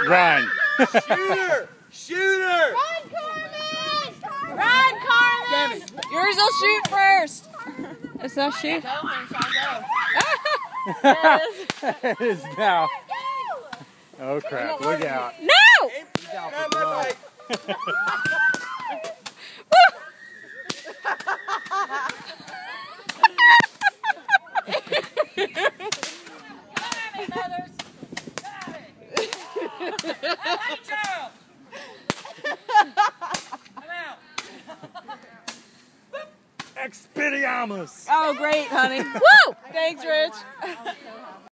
Run. Shooter! Shooter! Run, Carmen! Run, Carmen! Yours will shoot first. It's not shoot. It is now. Oh crap, look out. No! Grab my bike. Expelliarmus! Oh, great, honey. Woo! Thanks, Rich.